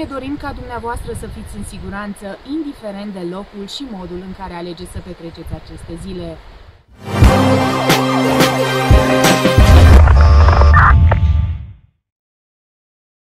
ne dorim ca dumneavoastră să fiți în siguranță, indiferent de locul și modul în care alegeți să petreceți aceste zile.